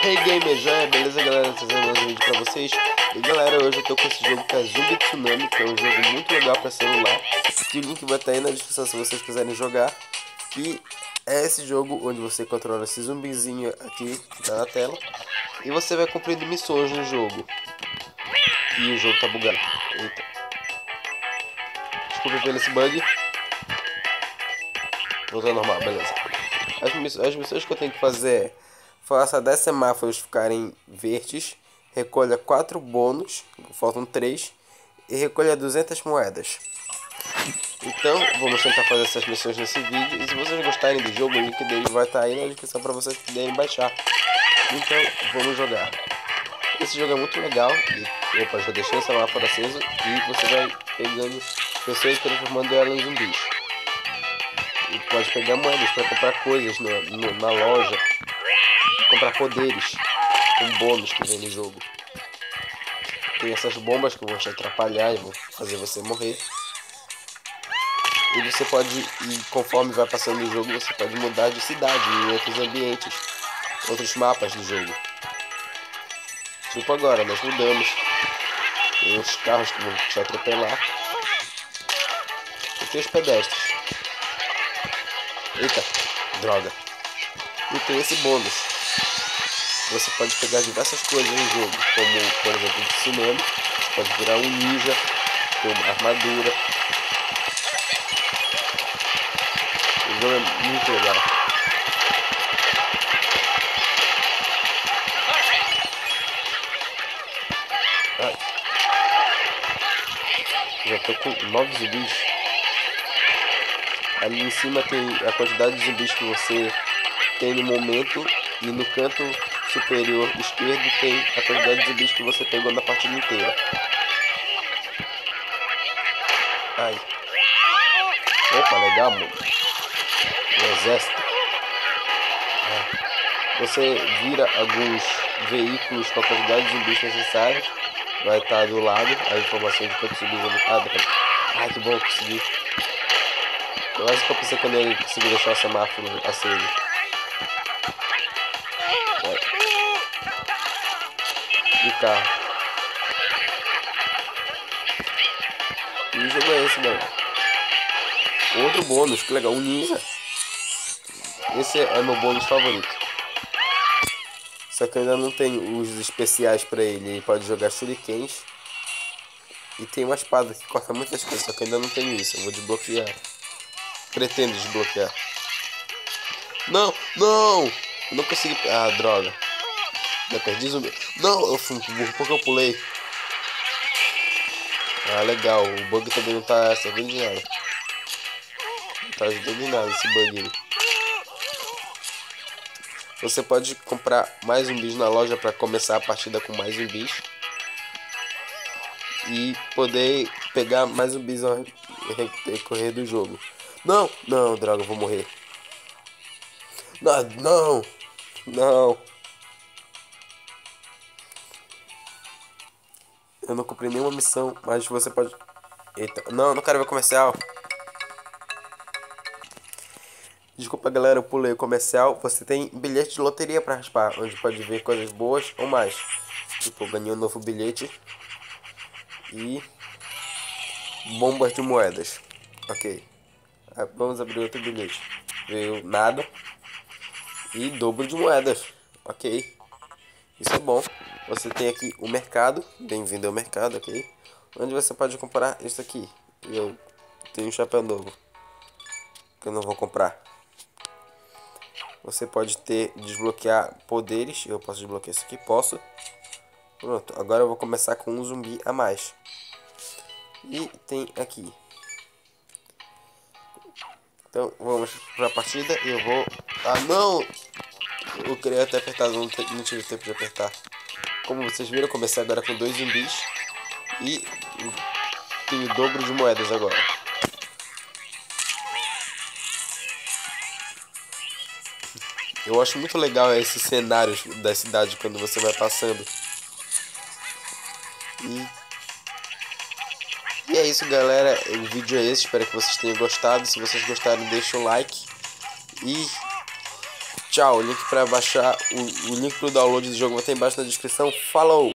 Hey Gamer Joia, beleza galera? Trazendo mais um vídeo pra vocês. E galera, hoje eu tô com esse jogo que é Zumbi Tsunami, que é um jogo muito legal pra celular. Que o link vai estar aí na descrição se vocês quiserem jogar. Que é esse jogo onde você controla esse zumbizinho aqui que tá na tela. E você vai cumprindo missões no jogo. E o jogo tá bugado. Eita. Desculpa pelo esse bug. Voltou ao normal, beleza. As missões que eu tenho que fazer é: faça 10 semáforos ficarem verdes, recolha 4 bônus, faltam 3, e recolha 200 moedas. Então, vamos tentar fazer essas missões nesse vídeo. E se vocês gostarem do jogo, o link dele vai estar aí na descrição para vocês poderem baixar. Então, vamos jogar. Esse jogo é muito legal. E, opa, já deixei o semáforo aceso. E você vai pegando pessoas e transformando elas em zumbis. E pode pegar moedas para comprar coisas na loja. Comprar poderes com bônus que vem no jogo. Tem essas bombas que vão te atrapalhar e vão fazer você morrer. E você pode, conforme vai passando o jogo, você pode mudar de cidade em outros ambientes, outros mapas do jogo. Tipo agora, nós mudamos. Tem os carros que vão te atropelar. E tem os pedestres. Eita, droga. E tem esse bônus. Você pode pegar diversas coisas no jogo, como por exemplo de tsunami. Você pode virar um ninja, ter uma armadura. O jogo é muito legal. Ai. Já tô com 9 zumbis. Ali em cima tem a quantidade de zumbis que você tem no momento. E no canto superior esquerdo tem a quantidade de zumbis que você pegou na partida inteira. Ai. Opa, legal, mano. Um exército. Você vira alguns veículos com a quantidade de zumbis necessários. Vai estar do lado a informação de quantos zumbis ele tá. Ai, que bom, eu consegui. Quase que eu pensei quando ele conseguiu deixar o semáforo aceso. E o carro. E o jogo é esse, galera. Outro bônus, que legal, um ninja. Esse é meu bônus favorito. Só que eu ainda não tenho os especiais pra ele. Ele pode jogar shurikens. E tem uma espada que corta muitas coisas, só que eu ainda não tenho isso. Eu vou desbloquear. Pretendo desbloquear. Não, não! Eu não consegui. Ah, droga. Já perdi zumbi. Não, eu fui burro porque eu pulei. Ah, legal. O bug também não tá servindo de nada. Não tá ajudando em nada esse bug aí. Você pode comprar mais zumbis na loja para começar a partida com mais zumbis. E poder pegar mais zumbis ao recorrer do jogo. Não, não, droga, eu vou morrer. Não, não, não. Eu não cumpri nenhuma missão, mas você pode... Eita, não, não quero ver comercial. Desculpa galera, eu pulei o comercial. Você tem bilhete de loteria pra raspar, onde pode ver coisas boas ou mais. Tipo, eu ganhei um novo bilhete. E... bombas de moedas. Ok. Vamos abrir outro bilhete. Veio nada. E dobro de moedas. Ok. Isso é bom. Você tem aqui o mercado. Bem-vindo ao mercado, ok? Onde você pode comprar isso aqui. Eu tenho um chapéu novo que eu não vou comprar. Você pode desbloquear poderes. Eu posso desbloquear isso aqui? Posso. Pronto. Agora eu vou começar com um zumbi a mais. E tem aqui. Então vamos para a partida. Eu vou... Ah, não! Eu queria até apertar, não tive tempo de apertar. Como vocês viram, eu comecei agora com 2 zumbis. E tenho o dobro de moedas agora. Eu acho muito legal esses cenários da cidade quando você vai passando. E é isso, galera. O vídeo é esse. Espero que vocês tenham gostado. Se vocês gostaram, deixa o like. E Tchau, o link para baixar, o link para o download do jogo vai estar embaixo na descrição. Falou!